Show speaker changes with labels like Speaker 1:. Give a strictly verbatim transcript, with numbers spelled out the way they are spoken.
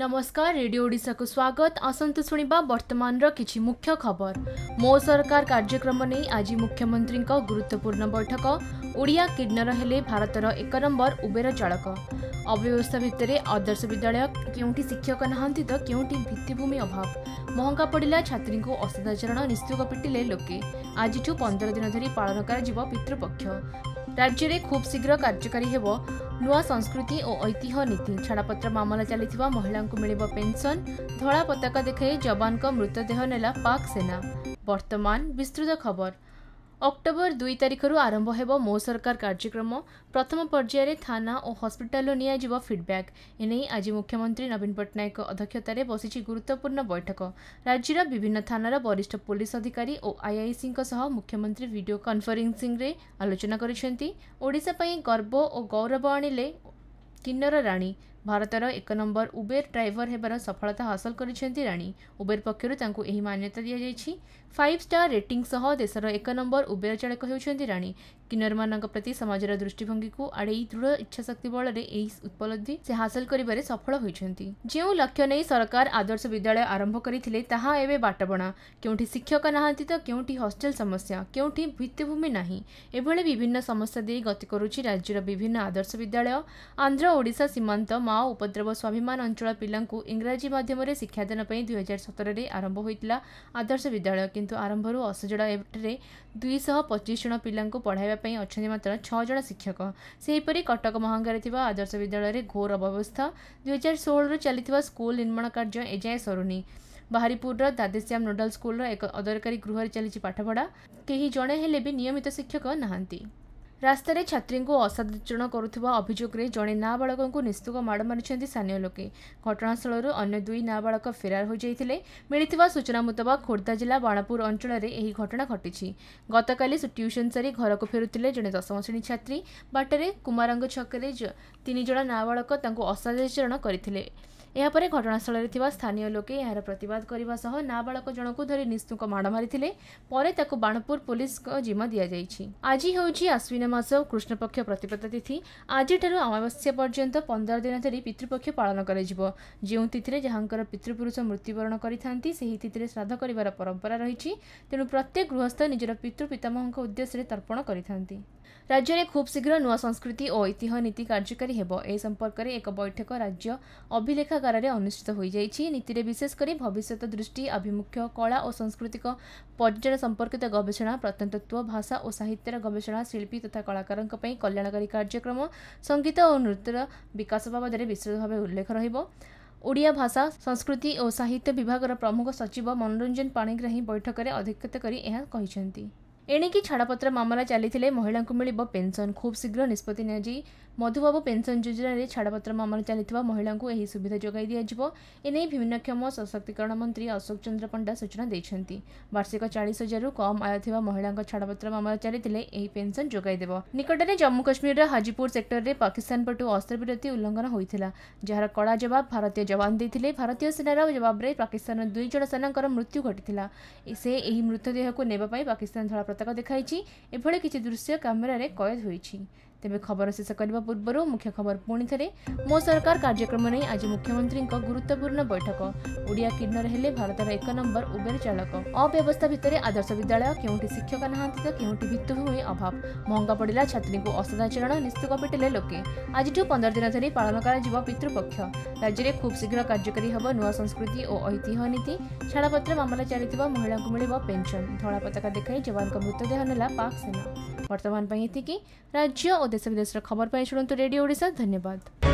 Speaker 1: नमस्कार रेडियो ओडिशा को स्वागत। आसंतु शुणिबा वर्तमान रो किछि मुख्य खबर। मो सरकार कार्यक्रम नहीं आज मुख्यमंत्री गुरुत्वपूर्ण बैठक। ओडिया किन्नर हेले भारतर एक नंबर उबेर चालक। अव्यवस्था भितर आदर्श विद्यालय केउंठी शिक्षक नहांती तो केउंठी भित्तिभूमि अभाव। महंगा पड़िला छात्री को असदाचरण निस्तुक पिटिले लोके। आज पंद्रह दिन धरी पालन कर पितृपक्ष। राज्य में खूब शीघ्र कार्यकारी हेब नुआ संस्कृति और ऐतिह्य नीति। छाड़पत्र मामला चली महिला को मिल पेंशन। धला पताका देखाई जवान का मृतदेह नेला पाक सेना। वर्तमान विस्तृत खबर। अक्टोबर दुई तारिख आरंभ हेब मो सरकार कार्यक्रम। प्रथम पर्यायर थाना और हॉस्पिटल नियाजिब फीडबैक। एने आज मुख्यमंत्री नवीन पट्टनायक अध्यक्षतार बसी गुरुत्वपूर्ण बैठक। राज्यर विभिन्न थानार वरिष्ठ पुलिस अधिकारी और आईआईसी मुख्यमंत्री वीडियो कॉन्फ्रेंसिंग रे आलोचना करिसेंती। ओडिशा पई गर्व और गौरव आनिले किन्नर राणी। भारतर एक नंबर उबेर ड्राइवर हेबार सफलता हासिल करिसेंती राणी। उबेर पक्षरु तांको एही मान्यता दिया जायछि। फाइव स्टार रेटिंग सह देशर एक नंबर उबेर चालक हेउछंती राणी। किन्नर मानक प्रति समाजर दृष्टिभंगी को आड़े दृढ़ इच्छाशक्ति बल एही उपलब्धि से हासिल करिबारे सफल होइछंती। जेउ लक्ष्य नै सरकार आदर्श विद्यालय आरंभ करिथिले ताहा एबे बाटबणा। केउंठी शिक्षक नाहांती तो केउंठी हॉस्टेल समस्या, केउंठी भित्तिभूमि नाही। एभଳି विभिन्न समस्या दे गति करुछि राज्यर विभिन्न आदर्श विद्यालय। आंध्र ओडिशा सीमांत माओ उपद्रव स्वाभिमान अंचल पिलांकु इंग्राजी माध्यम शिक्षादान दुई हजार सतर में आरंभ होता आदर्श विद्यालय। किंतु आरंभर असजड़ा एवटे दुई सौ पचीस जन पिलांकु पढ़ाइबा अच्छा मात्र छह जन शिक्षक। सेहीपरि कटक महांगारे आदर्श विद्यालय घोर अव्यवस्था। दुई हजार षोह चली स्कूल निर्माण कार्य एजाए सरुनी। बाहरीपुर दादेश्याम नोडाल स्कूल एक अदरकारी गृह चली पाठपढ़ा। कहीं जड़े हेले भी नियमित शिक्षक नहांती। रास्तार छात्री को असाधाचरण करुवा अभियोग में जड़े नाबालक को निस्तुक माड़ मारी स्थानीय लोके। घटनास्थल अन्य दुई नाबालक फेरार हो जाते। मिलता सूचना मुताबक खोर्धा जिला बाणापुर अंचल में घटना घटी। गतकाली ट्यूशन सारी घर को फेरुले जड़े दशम श्रेणी छात्री। बाटर कुमारंग छकरे तीन जण नाबालक असाधाचरण करते। यापर घटनास्थल में स्थानीय लोके यार प्रतिवाद करने सह नाबालक जन को धरी निस्तुक माड़ मारी। बाणपुर पुलिस जिम्मा दि जाइछि। आज होउछि आश्विन मास कृष्णपक्ष प्रतिपदा तिथि। आज अमावास्या पर्यंत पंद्रह दिन धरी पितृपक्ष पालन कर जो तिथि जहाँकर पितृपुरुष मृत्युवरण करिथांती सेही तिथि श्राद्ध करिवार परंपरा रही। तेणु प्रत्येक गृहस्थ निजर पितृ पितामह उद्देश्य तर्पण करिथांती। राज्य में खूब शीघ्र नुआ संस्कृति और ऐतिह्य नीति कार्यकारी हेब। ए संपर्क में एक बैठक राज्य अभिलेखागार अनुष्ठित हो जाइछि। नीति रे विशेषकर भविष्यत दृष्टि आभिमुख्य कला और सांस्कृतिक पर्यटन संपर्कित गवेषणा, प्रत्नतत्व, भाषा और साहित्यर गवेषणा, शिल्पी तथा कलाकार कल्याणकारी कार्यक्रम, संगीत और नृत्यर विकास बाबद विस्तृत भाव उल्लेख रहिबो। ओडिया भाषा संस्कृति और साहित्य विभाग प्रमुख सचिव मनोरंजन पाणिग्राही बैठक में अध्यक्षता करी एहा कहिसेंती। एणिकी छाड़पत्र मामला चली महिला को मिल पेंशन। खूब शीघ्र निष्पत्ति नि मधुबाबू पेंशन योजना रे छाड़पत्र मामला चली महिला को यह सुविधा जोगाई दिज्व। एने भिन्नक्षम सशक्तिकरण मंत्री अशोक चंद्र पंडा सूचना देछंती। वार्षिक चालीस हजार कम आय थिबा महिला छाड़पत्र मामला चली पेंशन जोगाई देव। निकटने जम्मू कश्मीर हाजीपुर सेक्टर में पाकिस्तान पटु अस्त्रविरति उल्लंघन होता जार कड़ा जवाब भारतीय जवान देते। भारतीय सेनार जवाब में पाकिस्तान दुई जन सेना मृत्यु घटीला। से यही मृतदेह को नेबापी पाकिस्तान धला पताका देखाई। एभଳି किछि दृश्य कैमेरा रे कैद होइछि। तेबे खबर शेष करने पूर्व मुख्य खबर पुणी थे। मो सरकार कार्यक्रम नहीं आज मुख्यमंत्री गुरुत्वपूर्ण बैठक। ओडिया किन्नर हेले भारतर एक नंबर उबेर चालक। अव्यवस्था भितर आदर्श विद्यालय केउंठी शिक्षक नहांती तो केउंठी भित्तिभूमि अभाव। महंगा पड़िला छात्री को असदाचरण निस्तुक पिटिले लोके। आज पंद्रह दिन धरी पालन कर पितृपक्ष। राज्य में खूब शीघ्र कार्यकारी हेब नुआ संस्कृति और ऐतिह्य नीति। छाड़पत्र मामला चली महिला को मिल पेंशन। धला पताका देखाई जवान का मृतदेह नेला पाक सेना। वर्तमान एतिकी। राज्य और देश विदेश खबर पाई शुणु रेडियो ओडिशा। धन्यवाद।